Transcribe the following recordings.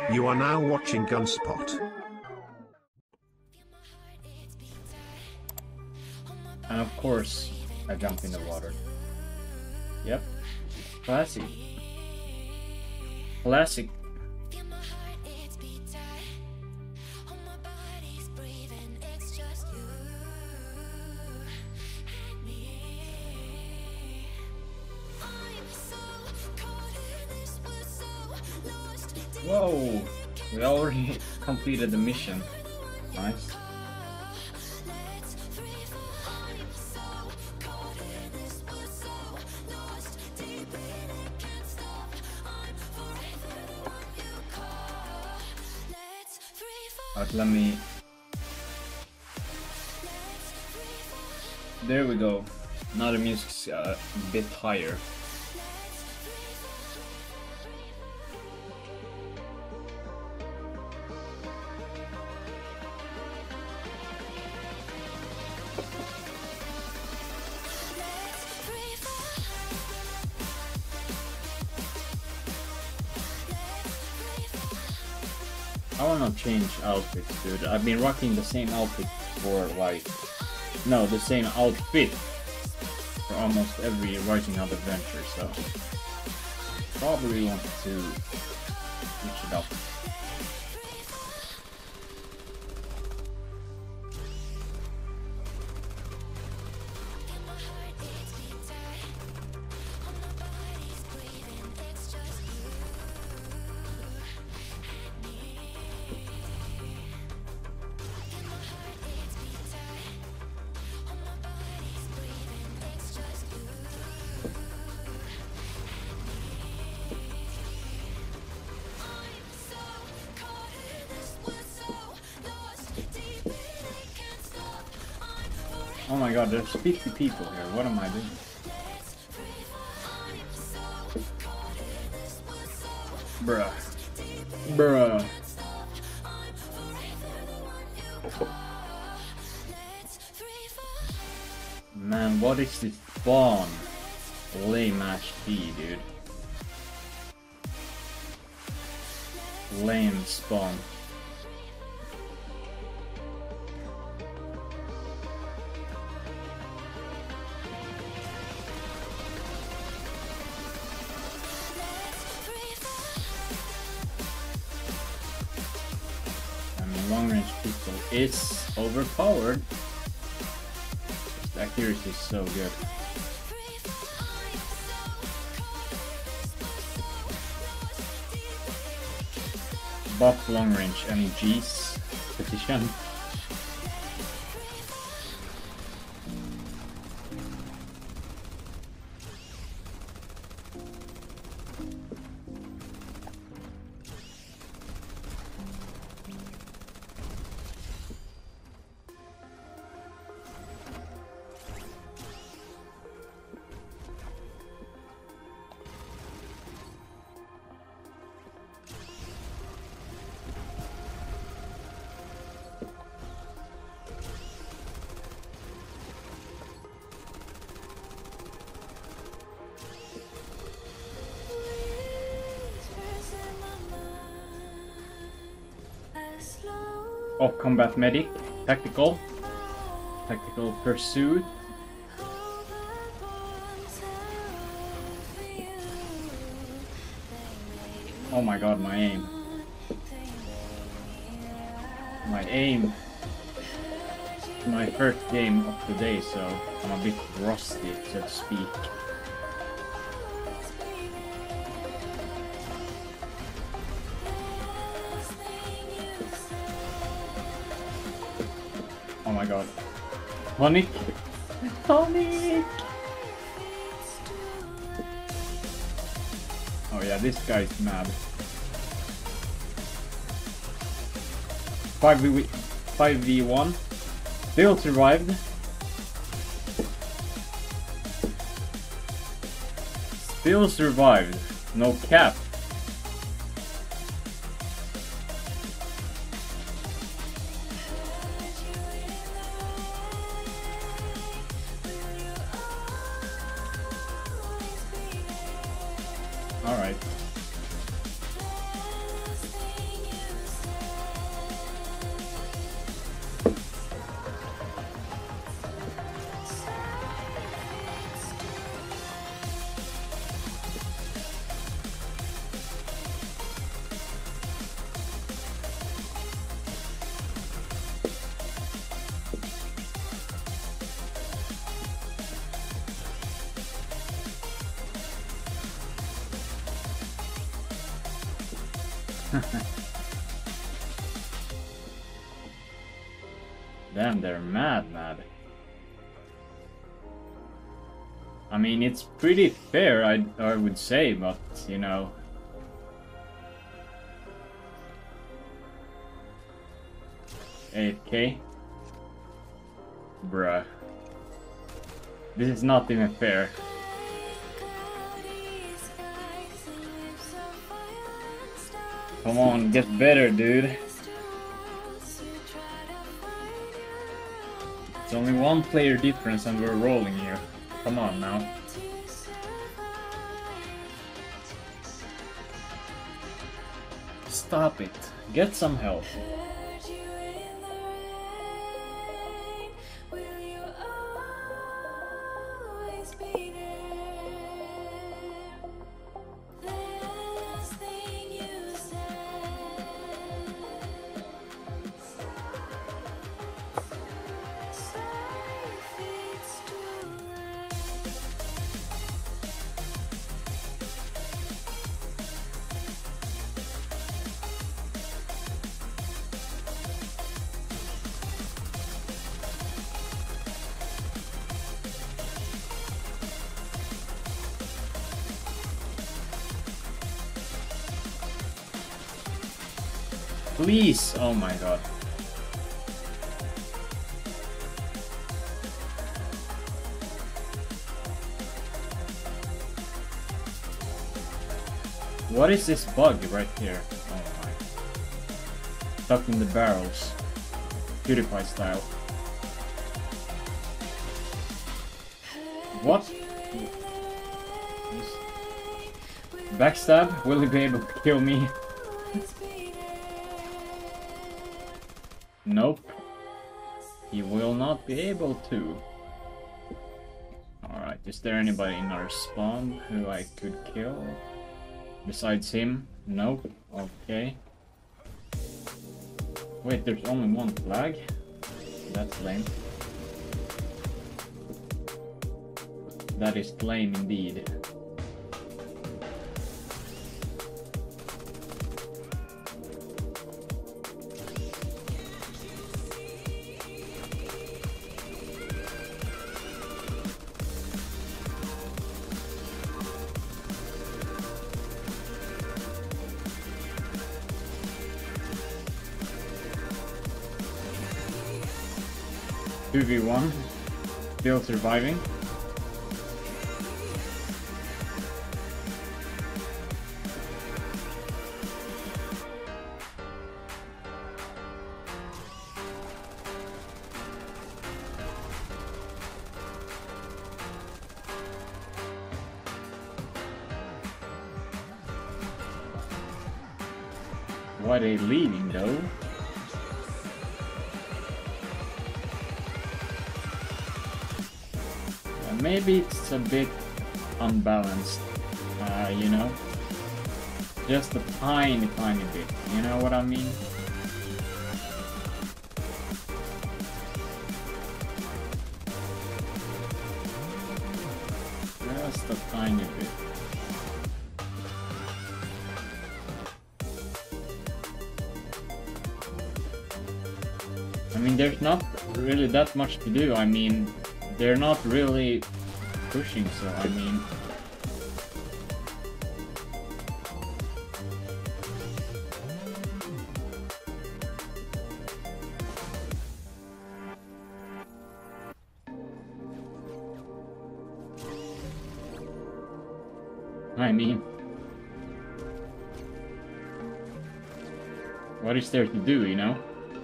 You are now watching Gunspot. And of course, I jump in the water. Yep. Classic. Classic. Whoa! We already completed the mission. Nice. Alright, let me... There we go. Now the music's a bit higher. I wanna change outfits, dude. I've been rocking the same outfit for like... No, the same outfit for almost every Rising Out adventure, so... Probably want to switch it up. Oh my god, there's 50 people here. What am I doing? Bruh. Bruh. Man, what is this spawn? Lame ass D, dude. Lame spawn. Long range pistol is overpowered. The accuracy is so good. Buff long range MGs petition. Off combat medic, tactical pursuit. Oh my god, my aim. My first game of the day, so I'm a bit rusty, so to speak. Oh my god. Tonic! Tonic! Oh yeah, this guy's mad. 5v1. Still survived. Still survived. No cap. Alright. Damn, they're mad. I mean, it's pretty fair, I would say, but, you know... $8K? Bruh. This is not even fair. Come on, get better, dude. It's only one player difference and we're rolling here. Come on now. Stop it. Get some help. Please! Oh my god. What is this bug right here? Oh my. Stuck in the barrels. PewDiePie style. What? Backstab? Will he be able to kill me? Nope. He will not be able to. Alright, is there anybody in our spawn who I could kill? Besides him? Nope. Okay. Wait, there's only one flag? That's lame. That is lame indeed. v1, still surviving. Why are they leaving though? Maybe it's a bit unbalanced, you know? Just a tiny bit, you know what I mean? Just a tiny bit. I mean, there's not really that much to do. I mean, they're not really pushing, so I mean... what is there to do, you know?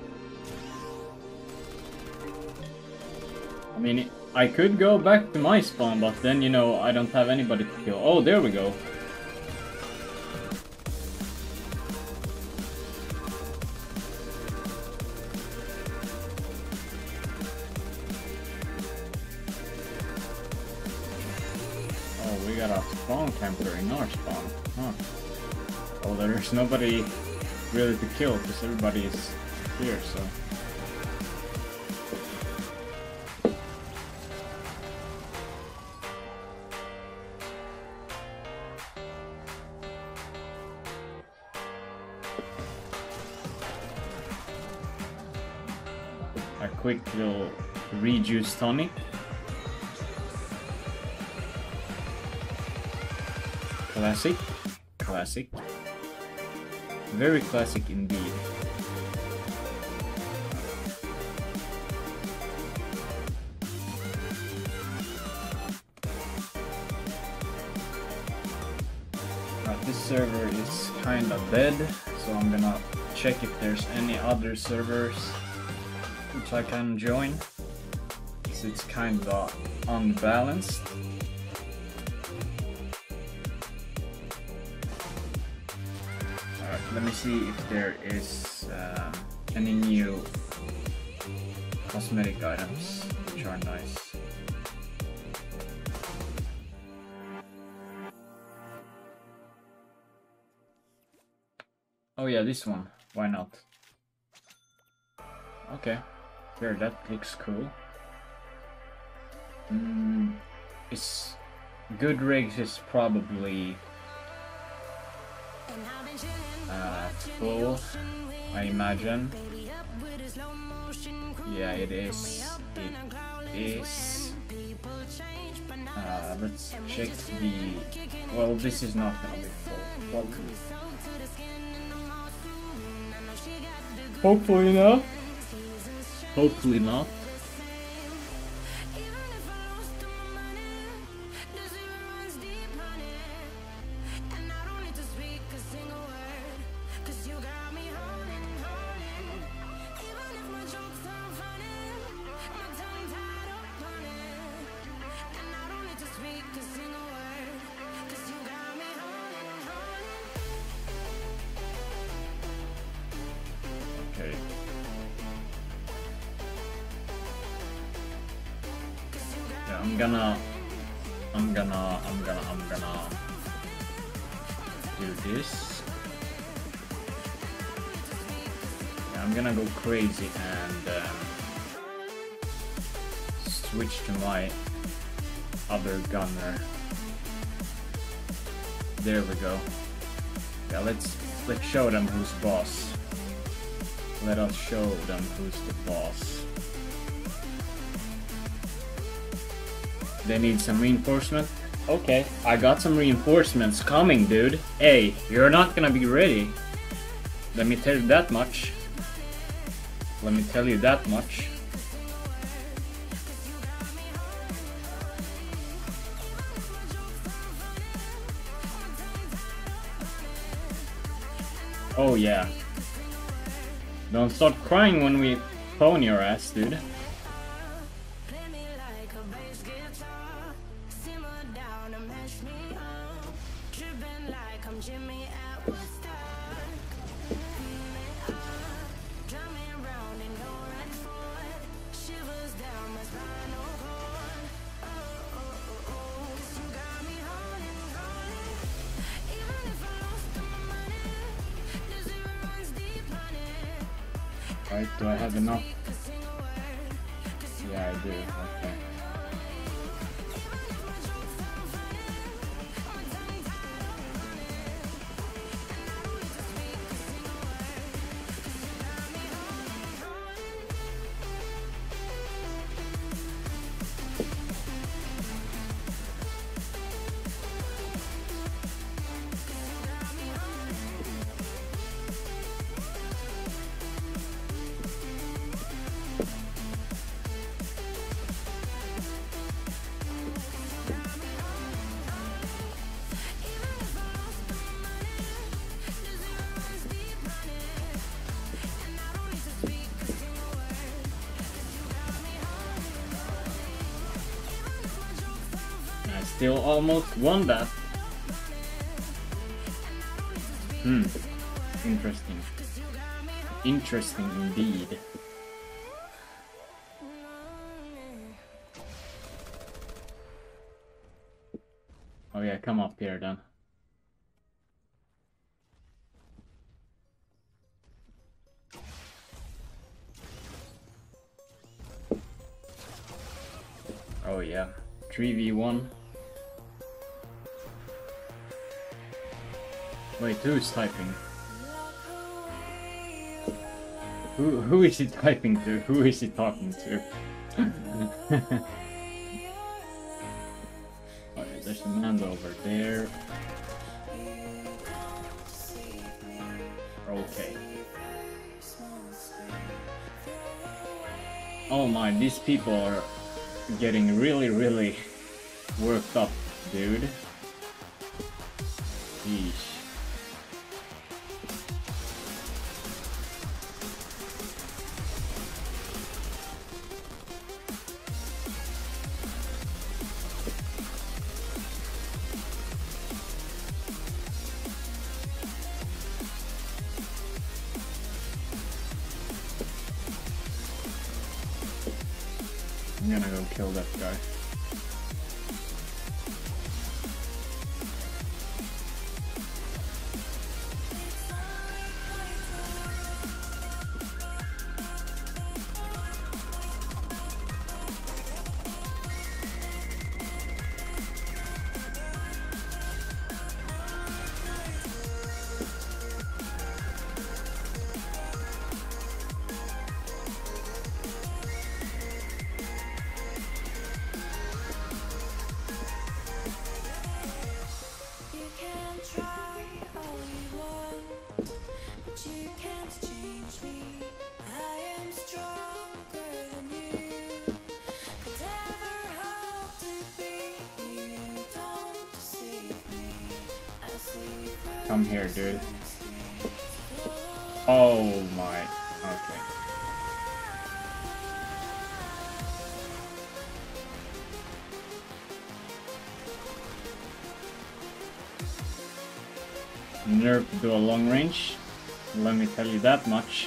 I mean, I could go back to my spawn, but then, you know, I don't have anybody to kill. Oh, there we go. Oh, we got a spawn camper in our spawn. Huh. Oh, there's nobody really to kill, because everybody is here, so... A quick little rejuice tonic. Classic. Classic. Very classic indeed. This server is kinda dead, so I'm gonna check if there's any other servers which I can join, because it's kinda unbalanced. Alright, let me see if there is any new cosmetic items which are nice. Oh yeah, this one. Why not? Okay. Here, that looks cool. It's good rigs is probably full, I imagine. Yeah, it is. It is. Let's check the. Well, this is not gonna be full. Probably. Hopefully not. Hopefully not. Okay. Yeah, I'm gonna do this. Yeah, I'm gonna go crazy and switch to my other gunner. There we go. Yeah, let's show them who's boss. Let us show them who's the boss. They need some reinforcement? Okay, I got some reinforcements coming, dude. Hey, you're not gonna be ready. Let me tell you that much. Let me tell you that much. Oh yeah. Don't start crying when we phone your ass, dude. Right, do I have enough? Yeah, I do. Okay. Still almost won that. Interesting. Interesting indeed. Oh yeah, come up here then. Oh yeah, 3v1. Wait, who's typing? Who is he typing to? Who is he talking to? Oh, yeah, there's a man over there. Okay. Oh my, these people are getting really worked up, dude. Yeesh. I'm gonna go kill that guy. Come here, dude. Oh my. Okay. Nerf do a long range. Let me tell you that much.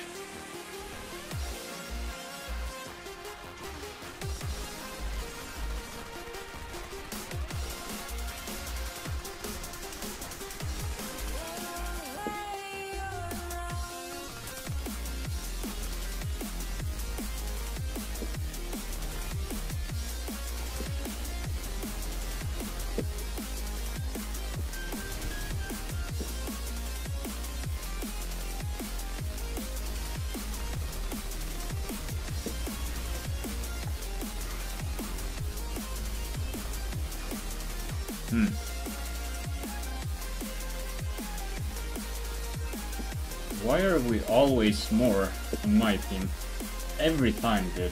Why are we always more on my team? Every time, dude.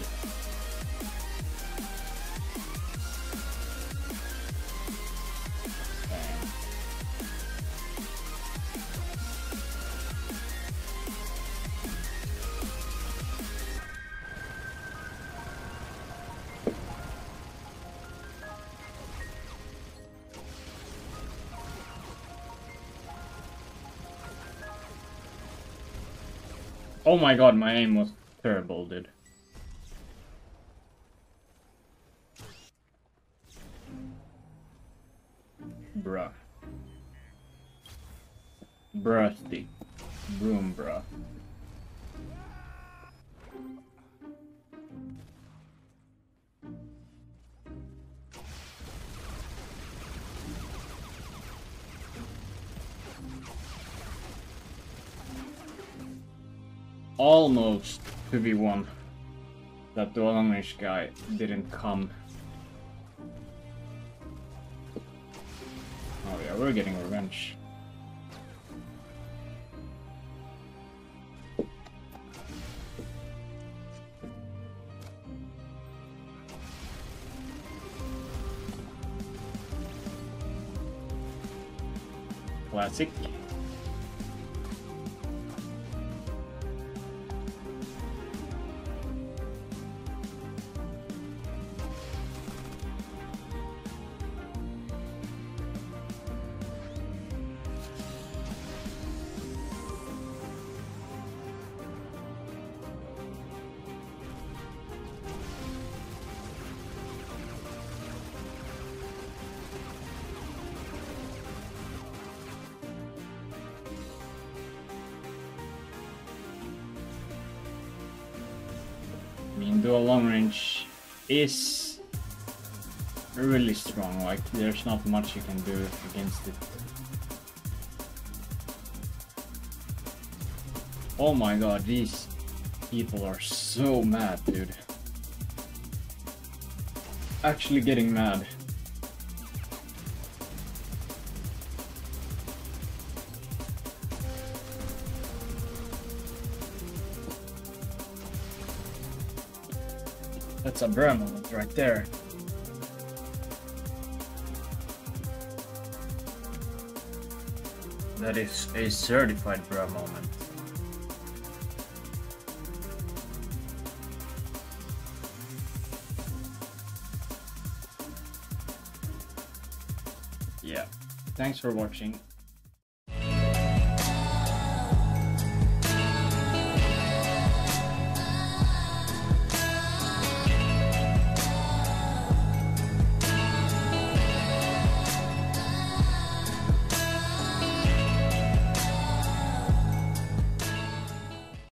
Oh my god, my aim was terrible, dude. Bruh. Brusty. Broom, bruh. Almost 2v1 that the long-range guy didn't come. Oh yeah, we're getting revenge. Classic. I mean, dual long range is really strong, like there's not much you can do against it. Oh my god, these People are so mad, dude. Actually getting mad. That's a bruh moment right there. That is a certified bruh moment. Yeah. Thanks for watching.